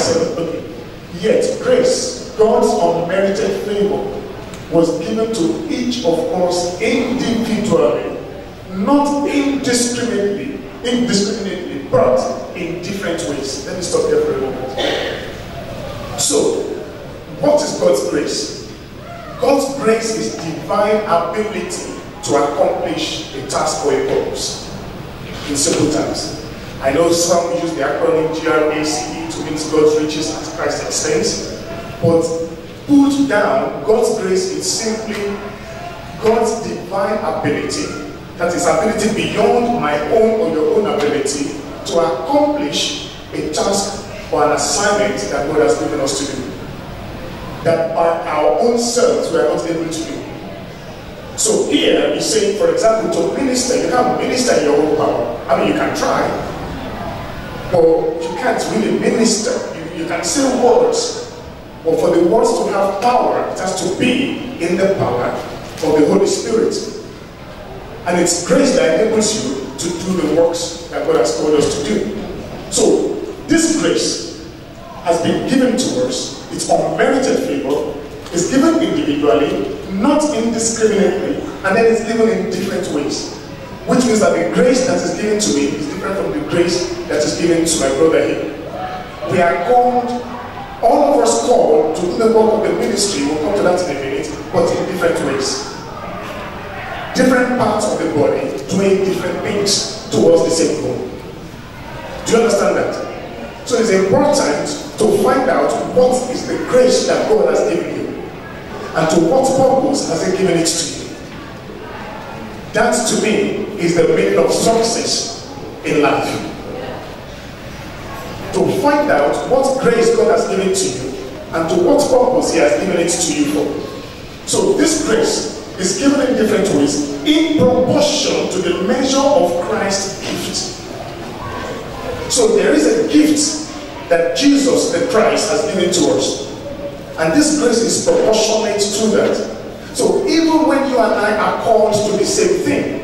7. Okay. Yet grace, God's unmerited favor, was given to each of us individually, not indiscriminately, but in different ways. Let me stop here for a moment. So, what is God's grace? God's grace is divine ability to accomplish a task or a purpose. In simple terms, I know some use the acronym GRACE to mean God's riches at Christ's expense, but put down, God's grace is simply God's divine ability, that is ability beyond my own or your own ability to accomplish a task or an assignment that God has given us to do, that by our own selves we are not able to do. So here he's saying, for example, to minister, you can't minister in your own power. I mean, you can try, but you can't really minister. You can say words, but for the words to have power, it has to be in the power of the Holy Spirit. And it's grace that enables you to do the works that God has called us to do. So this grace has been given to us. It's unmerited favor. It's given individually, not indiscriminately, and then it's given in different ways. Which means that the grace that is given to me is different from the grace that is given to my brother here. We are called, all of us called to do the work of the ministry. We'll come to that in a minute, but in different ways. Different parts of the body doing different things towards the same goal. Do you understand that? So it's important to find out what is the grace that God has given you, and to what purpose has He given it to you. That, to me, is the meaning of success in life. To find out what grace God has given to you, and to what purpose He has given it to you for. So this grace is given in different ways, in proportion to the measure of Christ's gift. So there is a gift that Jesus the Christ has given to us, and this grace is proportionate to that. So even when you and I are called to the same thing,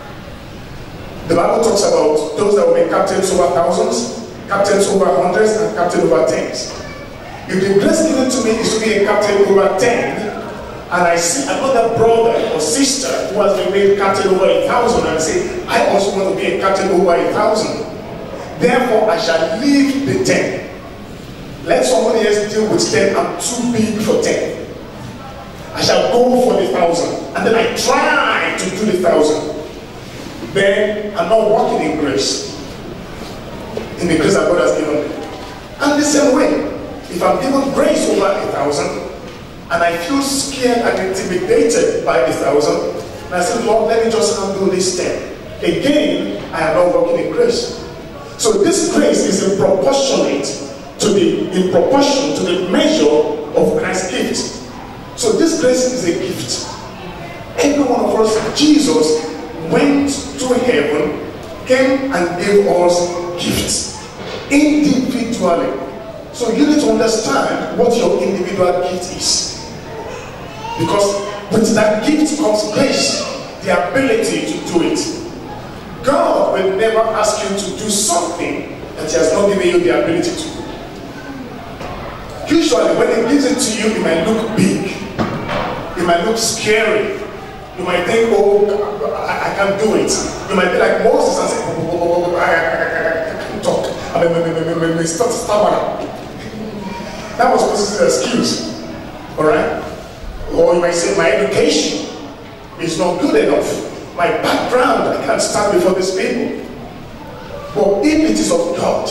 the Bible talks about those that will be captains over thousands, captains over hundreds, and captains over tens. If the grace given to me is to be a captain over 10, and I see another brother or sister who has been made captain over 1,000, and I say, I also want to be a captain over 1,000. Therefore, I shall leave the 10. Let somebody else deal with 10. I'm too big for 10. I shall go for the 1,000. And then I try to do the 1,000. Then I'm not walking in grace. In the grace that God has given me. And the same way, if I'm given grace over 1,000, and I feel scared and intimidated by 1,000, and I say, Lord, let me just handle this 10. Again, I am not walking in grace. So this grace is in proportion to the measure of Christ's gift. So this grace is a gift. Every one of us, Jesus went to heaven, came and gave us gifts individually. So you need to understand what your individual gift is. Because with that gift comes grace, the ability to do it. God will never ask you to do something that He has not given you the ability to do. Usually when He gives it to you, it might look big. It might look scary. You might think, oh, I can't do it. You might be like Moses and say, I can't talk. I start stammering. That was Moses' excuse. Alright? Or you might say, my education is not good enough. My background, I can't stand before these people. But if it is of God,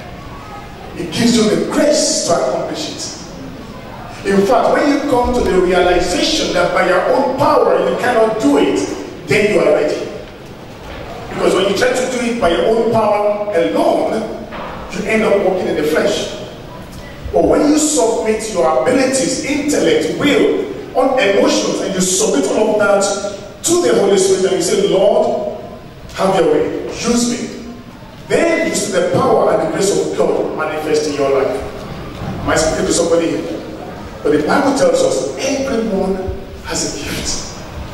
it gives you the grace to accomplish it. In fact, when you come to the realization that by your own power you cannot do it, then you are ready. Because when you try to do it by your own power alone, you end up walking in the flesh. But when you submit your abilities, intellect, will, on emotions, and you submit all of that to the Holy Spirit, and you say, Lord, have your way, use me. Then you see the power and the grace of God manifest in your life. Am I speaking to somebody here? But the Bible tells us everyone has a gift.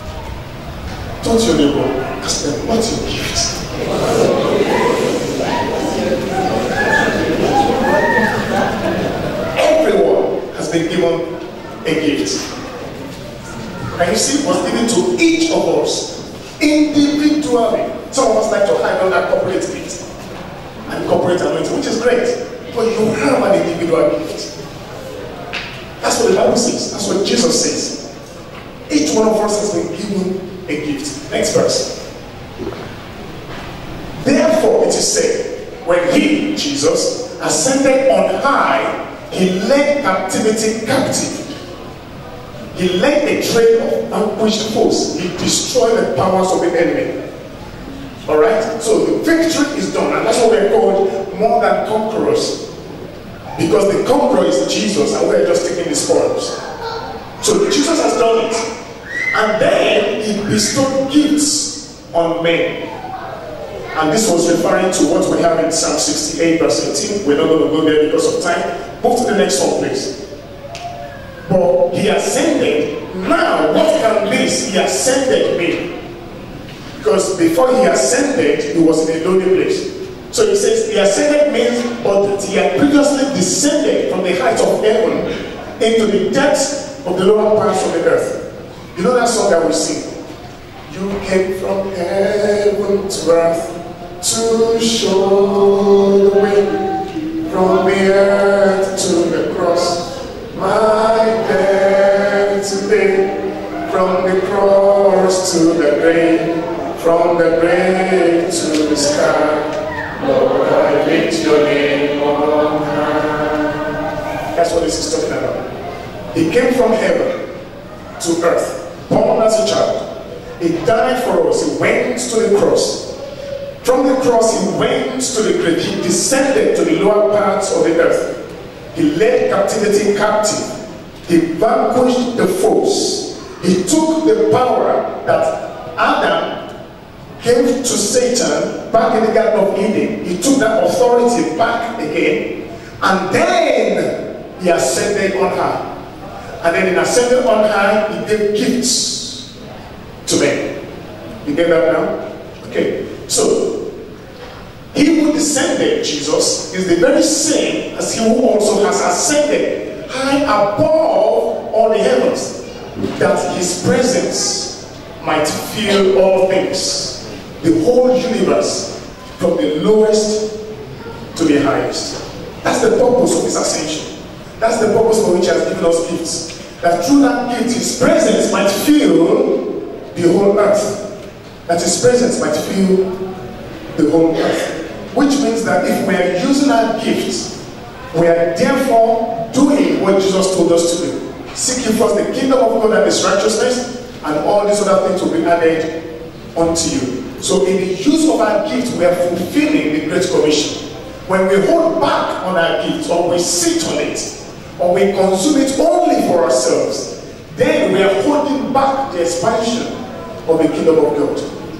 Don't your neighbor, ask them, what's your gift? been given a gift. And you see, it was given to each of us individually. Some of us like to hide on that corporate gift and corporate anointing, which is great. But you have an individual gift. That's what the Bible says. That's what Jesus says. Each one of us has been given a gift. Next verse. Therefore, it is said, when he, Jesus, ascended on high, he led captivity captive. He led a train of vanquished foes. He destroyed the powers of the enemy. Alright? So the victory is done. And that's what we're called more than conquerors. Because the conqueror is Jesus and we're just taking the spoils. So Jesus has done it. And then he bestowed gifts on men. And this was referring to what we have in Psalm 68 verse 18. We're not going to go there because of time. Move to the next one, please. But he ascended. Now, what can this he ascended mean? Because before he ascended, he was in a lonely place. So he says he ascended means, but he had previously descended from the heights of heaven into the depths of the lower parts of the earth. You know that song that we sing? You came from heaven to earth to show the way, from the earth to the cross. My debt to pay, from the cross to the grave, from the grave to the sky. Lord, I lift your name on high. That's what this is talking about. He came from heaven to earth, born as a child. He died for us. He went to the cross. From the cross, he went to the grave. He descended to the lower parts of the earth. He led captivity captive. He vanquished the foes. He took the power that Adam gave to Satan back in the Garden of Eden. He took that authority back again. And then he ascended on high. And then in ascending on high, he gave gifts to men. You get that now? Okay. So, he who descended, Jesus, is the very same as he who also has ascended high above all the heavens, that his presence might fill all things, the whole universe, from the lowest to the highest. That's the purpose of his ascension. That's the purpose for which he has given us gifts. That through that gift, his presence might fill the whole earth. That his presence might fill the whole earth. Which means that if we are using our gifts, we are therefore doing what Jesus told us to do. Seek ye first the kingdom of God and his righteousness, and all these other things will be added unto you. So in the use of our gifts, we are fulfilling the Great Commission. When we hold back on our gifts, or we sit on it, or we consume it only for ourselves, then we are holding back the expansion of the kingdom of God.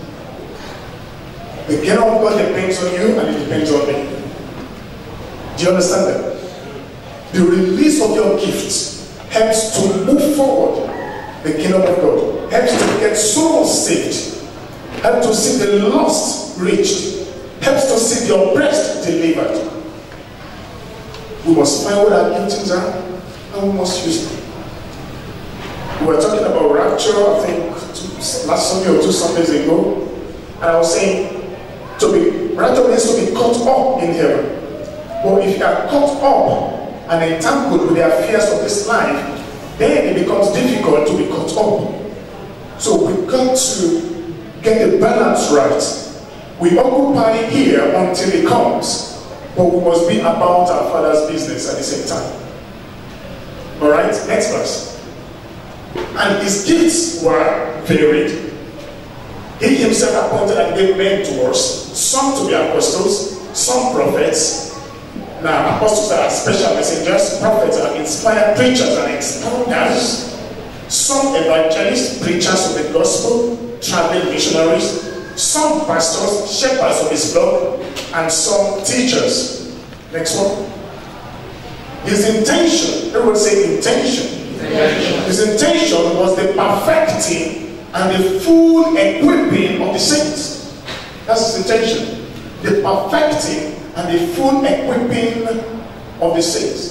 The kingdom of God depends on you and it depends on me. Do you understand that? The release of your gifts helps to move forward the kingdom of God. Helps to get souls saved. Helps to see the lost reached. Helps to see the oppressed delivered. We must find what our giftings are and we must use them. We were talking about rapture, I think last Sunday or 2 Sundays ago. And I was saying, rapture means to be caught up in heaven. But if you are caught up and entangled with the affairs of this life, then it becomes difficult to be caught up. So we've got to get the balance right. We occupy here until it comes, but we must be about our Father's business at the same time. Alright, next verse. And his gifts were varied. He himself appointed and gave mentors, some to be apostles, some prophets. Now, apostles are special messengers, prophets are inspired preachers and expounders, some evangelists, preachers of the gospel, traveling missionaries, some pastors, shepherds of his flock, and some teachers. Next one. His intention, everyone say intention. His intention was the perfecting and the full equipping of the saints. That's his intention. The perfecting and the full equipping of the saints.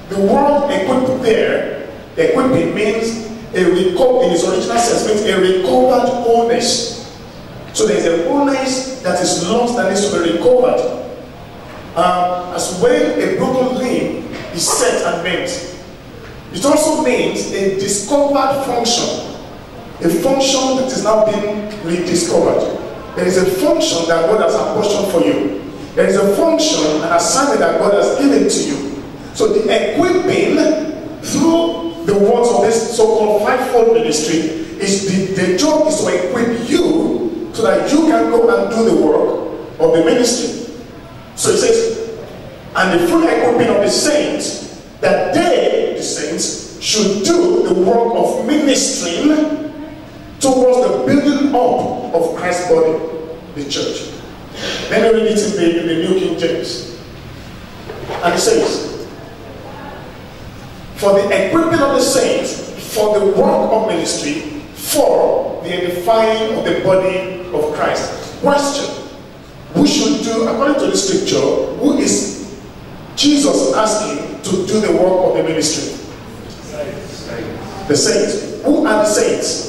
The word equip there, equipping means in its original sense means a recovered wholeness. So there's a wholeness that is lost that needs to be recovered. As when a broken limb is set and ment. It also means a discovered function. A function that is now being rediscovered. There is a function that God has apportioned for you. There is a function, an assignment that God has given to you. So the equipping through the words of this so-called fivefold ministry is the job is to equip you so that you can go and do the work of the ministry. So it says, and the full equipping of the saints, that they, the saints, should do the work of ministering towards the building up of Christ's body, the church. Let me read it in the New King James. And it says, for the equipping of the saints, for the work of ministry, for the edifying of the body of Christ. Question. Who should do, according to the scripture, who is Jesus asking to do the work of the ministry? The saints. Who are the saints?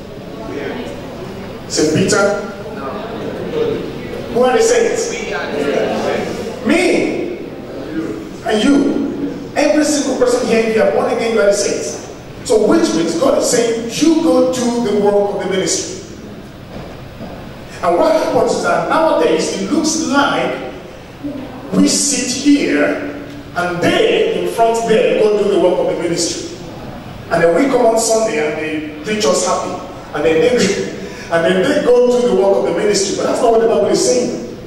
St. Peter? Who are the saints? Me and you. Every single person here, if you are born again, you are the saints. So which means God is saying, you go do the work of the ministry. And what happens is that nowadays it looks like we sit here and they in front there go do the work of the ministry. And then we come on Sunday and they preach us happy. And then they go do the work of the ministry. But that's not what the Bible is saying.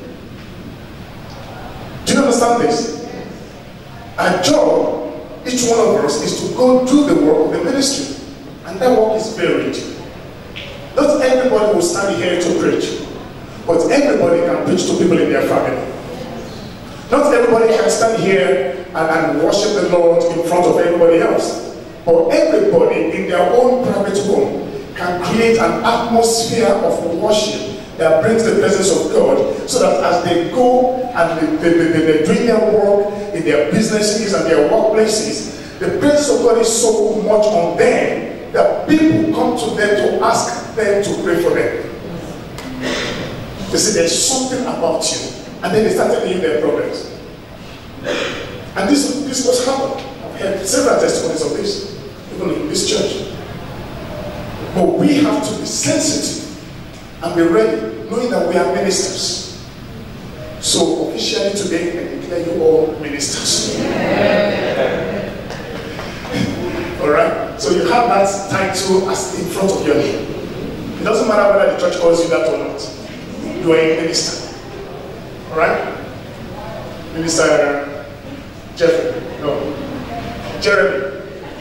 Do you understand this? Our job, each one of us, is to go do the work of the ministry. And that work is varied. Not everybody will stand here to preach. But everybody can preach to people in their family. Not everybody can stand here and worship the Lord in front of everybody else. But everybody in their own private home can create an atmosphere of worship that brings the presence of God, so that as they go and they're doing their work in their businesses and their workplaces, the presence of God is so much on them that people come to them to ask them to pray for them. They say there's something about you, and then they start telling you their problems. And this was happened. I've heard several testimonies of this, even in this church. But we have to be sensitive and be ready, knowing that we are ministers. So officially today, I declare you all ministers. Alright? So you have that title as in front of your name. It doesn't matter whether the church calls you that or not. You are a minister. Alright? Minister Jeffrey. No. Jeremy.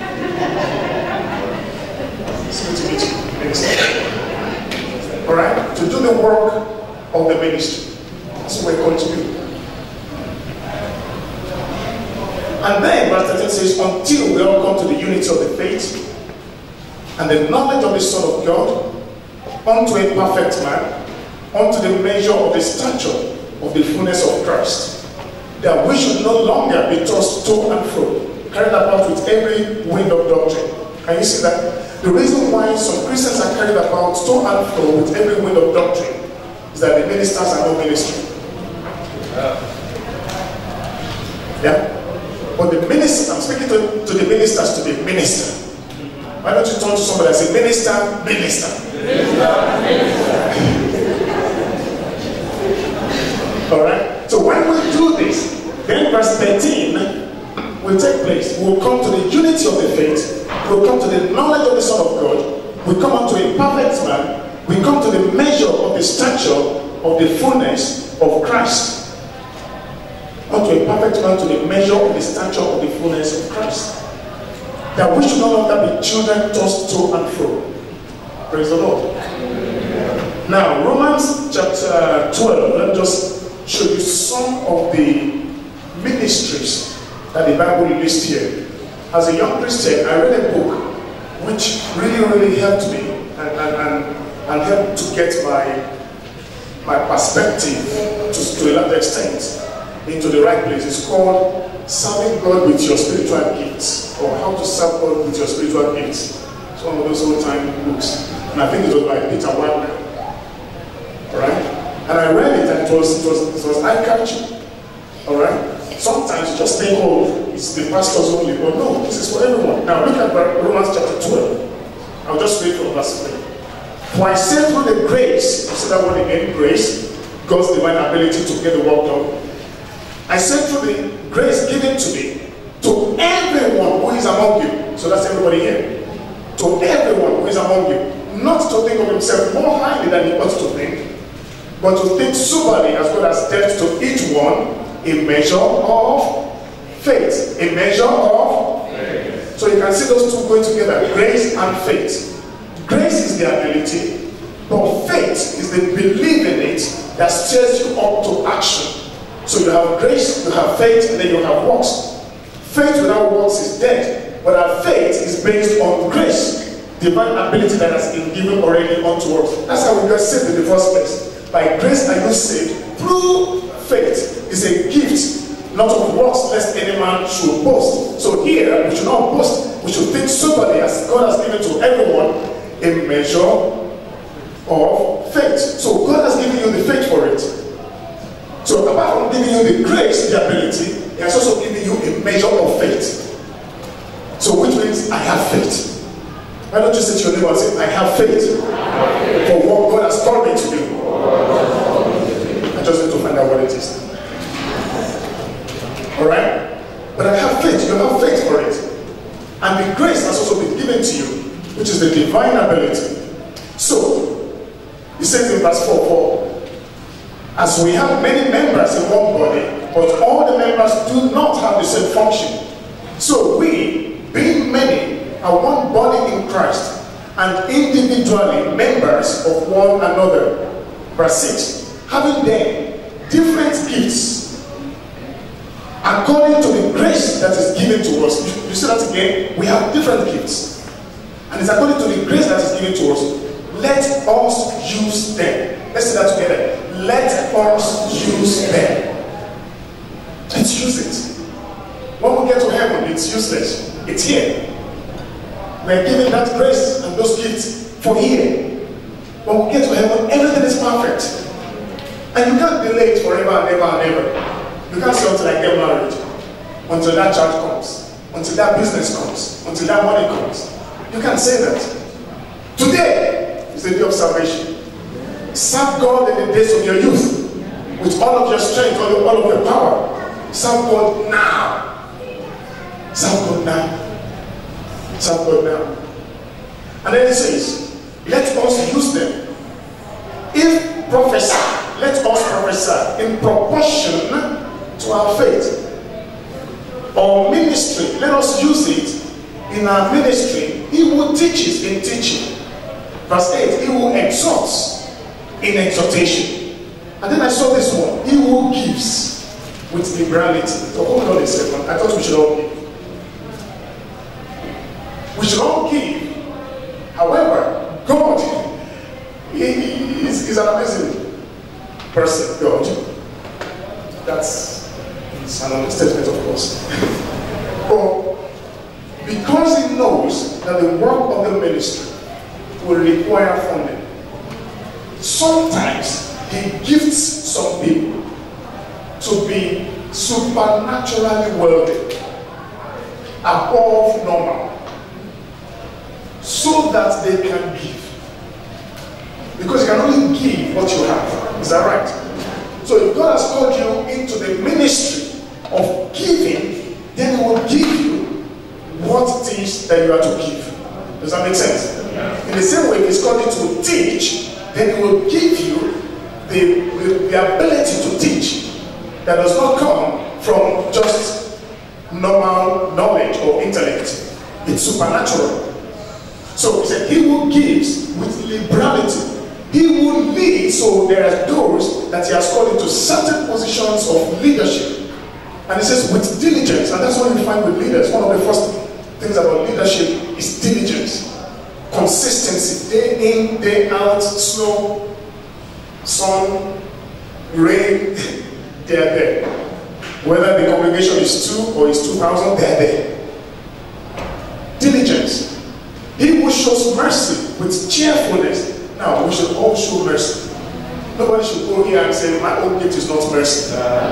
It's good to meet you, minister. Alright? To do the work of the ministry. That's what we're called to do. And then verse 13 says, until we all come to the unity of the faith and the knowledge of the Son of God, unto a perfect man, unto the measure of the stature of the fullness of Christ, that we should no longer be tossed to and fro, carried about with every wind of doctrine. Can you see that? The reason why some Christians are carried about to and fro with every wind of doctrine is that the ministers are not ministering. Yeah? But the ministers, I'm speaking to the ministers to be minister. Why don't you turn to somebody and say, minister, minister. Alright? So when we do this, then verse 13 will take place. We'll come to the unity of the faith. We'll come to the knowledge of the Son of God. We come unto a perfect man. We come to the measure of the stature of the fullness of Christ. Unto a perfect man, to the measure of the stature of the fullness of Christ. That we should no longer be children tossed to and fro. Praise the Lord. Now, Romans chapter 12, let me just show you some of the ministries that the Bible lists here. As a young Christian, I read a book which really helped me and helped to get my perspective to a large extent. into the right place. It's called Serving God with Your Spiritual Gifts, or How to Serve God with Your Spiritual Gifts. It's one of those old-time books, and I think it was by Peter Wagner. All right, and I read it, and it was eye-catching. All right. Sometimes you just think, oh, it's the pastors only, but no, this is for everyone. Now look at Romans chapter 12. I'll just read from verse 3. For I say through the grace, you see that word again, grace, God's divine ability to get the work done. I say through the grace given to me, to everyone who is among you. So that's everybody here. To everyone who is among you, not to think of himself more highly than he ought to think, but to think soberly as God has dealt to each one a measure of faith. A measure of faith. So you can see those two going together, grace and faith. Grace is the ability, but faith is the belief in it that stirs you up to action. So you have grace, you have faith, and then you have works. Faith without works is dead, but our faith is based on grace, divine ability that has been given already unto us. That's how we got saved in the first place. By grace are you saved through faith. Is a gift, not of works, lest any man should boast. So here, we should not boast. We should think soberly, as God has given to everyone a measure of faith. So God has given you the faith for it. So apart from giving you the grace, the ability, He has also given you a measure of faith. So which means, I have faith. Why don't you say to your neighbor and say, I have faith for what God has called me to do. I just need to find out what it is. Alright? But I have faith. You have faith for it. And the grace has also been given to you, which is the divine ability. So, he says in verse 4, as we have many members in one body, but all the members do not have the same function. So we, being many, are one body in Christ, and individually members of one another. Verse 6, having then different gifts, according to the grace that is given to us. You see that again? We have different gifts. And it's according to the grace that is given to us. Let us use them. Let's say that together. Let us use them. Let's use it. When we get to heaven, it's useless. It's here. We're given that grace and those gifts for here. When we get to heaven, everything is perfect. And you can't delay it forever and ever and ever. You can't say until I get married, until that child comes, until that business comes, until that money comes. You can't say that. Today is the day of salvation. Serve God in the days of your youth, with all of your strength, all of your power. Serve God now. Serve God now. Serve God now. And then it says, let us use them. If prophesy, let us prophesy in proportion to our faith. Or ministry, let us use it in our ministry. He who teaches in teaching. Verse 8, he who exhorts in exhortation. And then I saw this one, he who gives with liberality. So hold on a second, I thought we should all give. We should all give. However, God is an amazing person, God. That's an understatement, of course. But because he knows that the work of the ministry will require funding, sometimes he gifts some people to be supernaturally wealthy, above normal, so that they can give. Because you can only give what you have. Is that right? So if God has called you into the ministry of giving, then he will give you what it is that you are to give. Does that make sense? In the same way, if he's called you to teach, then he will give you the ability to teach that does not come from just normal knowledge or intellect. It's supernatural. So he said, he who gives with liberality, he will lead. So there are those that he has called into certain positions of leadership. And he says with diligence, and that's what we find with leaders. One of the first things about leadership is diligence. Consistency, day in, day out, snow, sun, rain, they are there. Whether the congregation is 2 or is 2,000, they are there. Diligence. He who shows mercy with cheerfulness. Now, we should all show mercy. Nobody should go here and say, my own gift is not mercy.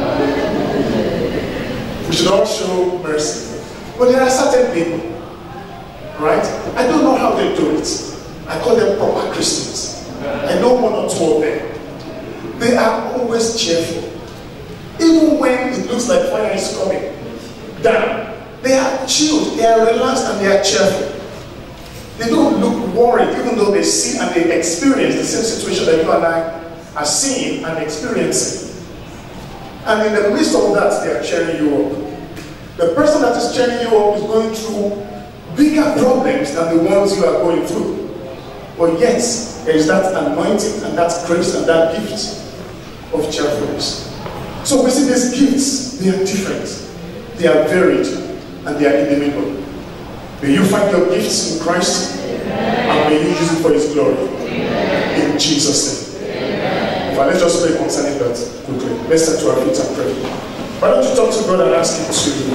We should all show mercy. But there are certain people, right? I don't know how they do it. I call them proper Christians. I know 1 or 2 of them. They are always cheerful. Even when it looks like fire is coming down, they are chilled, they are relaxed, and they are cheerful. They don't look worried, even though they see and they experience the same situation that you and I are seeing and experiencing. And in the midst of that, they are cheering you up. The person that is cheering you up is going through bigger problems than the ones you are going through. But yet, there is that anointing and that grace and that gift of cheerfulness. So we see these gifts, they are different, they are varied, and they are individual. May you find your gifts in Christ, and may you use it for His glory. In Jesus' name. But let's just pray concerning that quickly. Let's stand to our feet and pray. Why don't you talk to God and ask Him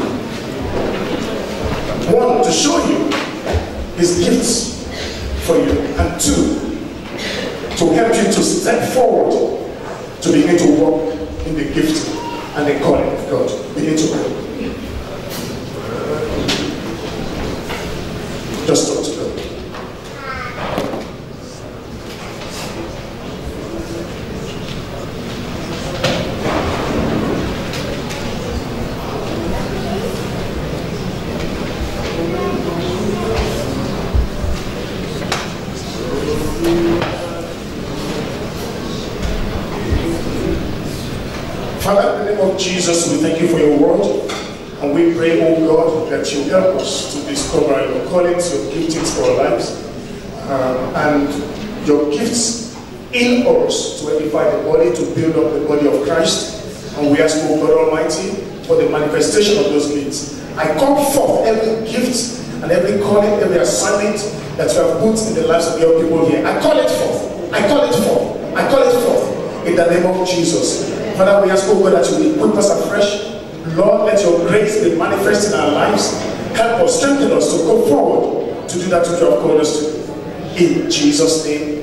to, 1, to show you His gifts for you, and 2, to help you to step forward to begin to walk in the gift and the calling of God. Begin to pray. Just talk to God. Father, in the name of Jesus, we thank you for your word. And we pray, oh God, that you help us to discover your callings, your giftings for our lives, and your gifts in us to edify the body, to build up the body of Christ. And we ask, oh God Almighty, for the manifestation of those gifts. I call forth every gift and every calling, every assignment that you have put in the lives of your people here. I call it forth. I call it forth. I call it forth in the name of Jesus. Father, we ask, oh God, that you will equip us afresh. Lord, let your grace be manifest in our lives. Help us, strengthen us to go forward to do that which you have called us to. In Jesus' name.